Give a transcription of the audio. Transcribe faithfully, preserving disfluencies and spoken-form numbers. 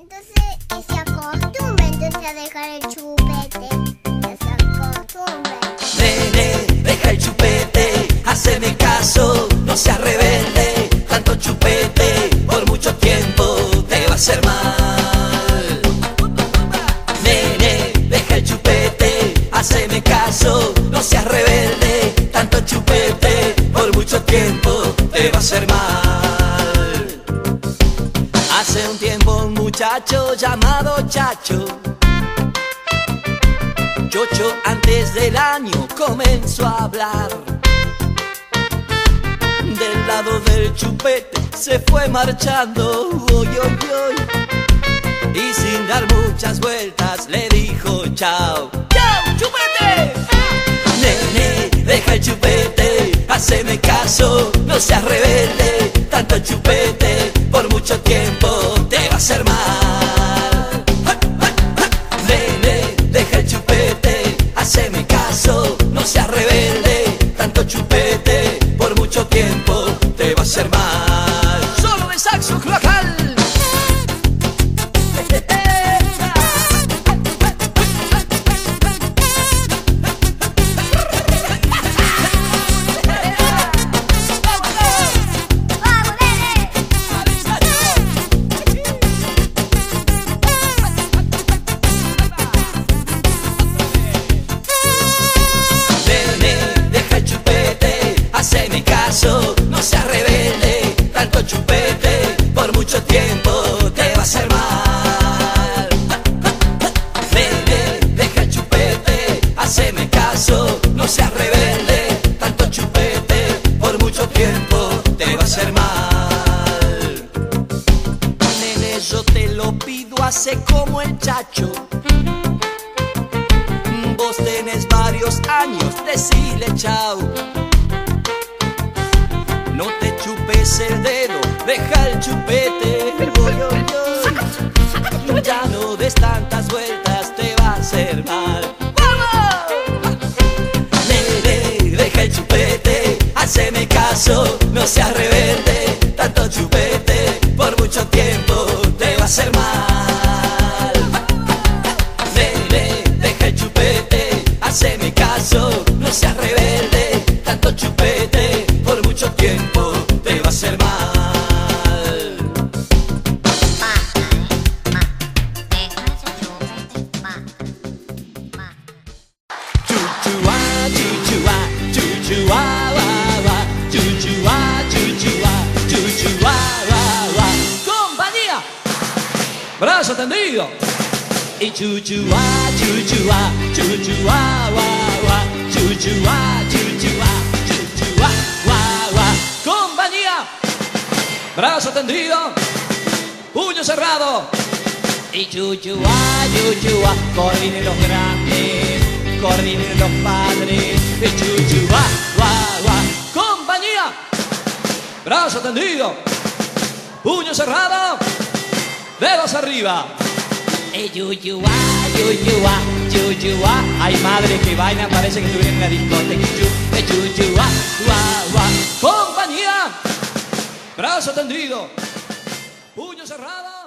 Entonces que se acostumbre entonces a dejar el chupete. Que se acostumbre. Nene, deja el chupete, haceme caso, no seas rebelde. Tanto chupete por mucho tiempo te va a hacer mal. Nene, deja el chupete, haceme caso, no seas rebelde. Tanto chupete por mucho tiempo te va a hacer mal. Hace un tiempo un muchacho llamado Chacho, Chocho antes del año comenzó a hablar. Del lado del chupete se fue marchando, uy, uy, uy. Y sin dar muchas vueltas le dijo chao. ¡Chao, chupete! Nene, deja el chupete, haceme caso, no seas rebelde. Tanto chupete por mucho tiempo te va a hacer mal. Nene, deja el chupete, haceme caso, no seas rebelde. Tanto chupete por mucho tiempo te va a hacer mal. Solo de saxo cloacal. No seas rebelde, tanto chupete por mucho tiempo te va a hacer mal. Nene, deja el chupete, haceme caso, no seas rebelde, tanto chupete por mucho tiempo te va a hacer mal. Nene, yo te lo pido, hace como el Chacho. Vos tenés varios años, decile chao. No te chupes el dedo, deja el chupete. Oy, oy, oy. Ya no des tantas vueltas, te va a hacer mal. ¡Vamos! Nene, deja el chupete, haceme caso, no seas rebelde. Tanto chupete por mucho tiempo te va a hacer mal. Nene, deja el chupete, haceme caso, no seas rebelde. Tanto chupete por mucho tiempo te va a hacer mal. Chuchua, chuchua, chuchua, wa, wa. Chuchua, chuchua, chuchua, wa, wa. Compañía, brazo tendido. Y chuchua, chuchua, chuchua, wa, wa. Chuchua, chuchua, chuchua, wa, wa. Compañía, brazo tendido, puño cerrado. Y chuchua, chuchua, coordinen los grandes, coordinen los padres. Y chuchua, wa, wa. Compañía, brazo tendido, puño cerrado, dedos arriba. Y chuchua, chuchua, chuchua. Ay, madre, que vaina, parece que estuvieron en la discoteca. Y chuchua, wa, wa. Compañía, brazo tendido, puño cerrado.